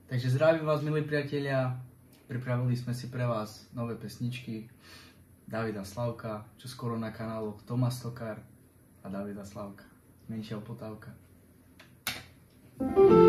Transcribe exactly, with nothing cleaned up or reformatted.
Takže zdravím vás, milí priatelia. Pripravili sme si pre vás nové pesničky Davida Slavka, čo skoro na kanáloch Tomáš Stokár a Davida Slavka. Menšia opotávka.